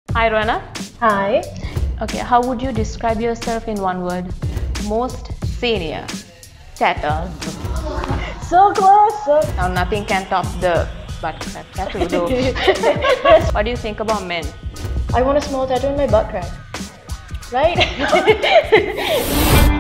Hi Roanna. Hi. Okay, how would you describe yourself in one word? Most senior. Tattoo. So close. Now nothing can top the butt crack tattoo though. What do you think about men? I want a small tattoo in my butt crack. Right?